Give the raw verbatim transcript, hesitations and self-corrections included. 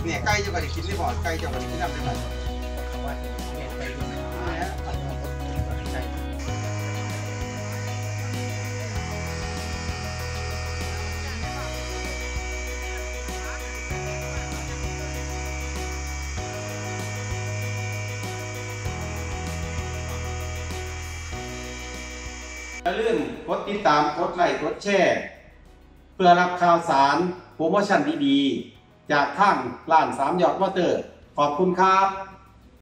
เนี่ยไก่จะไปกินได้บ่ไก่จะไปกินน้ำได้ไหมว่าเห็นไปดูไหมอย่าลืมกดติดตามกดไลค์กดแชร์เพื่อรับข่าวสารโปรโมชั่นดีๆจากทางร้านสามยอดมอเตอร์ขอบคุณครับ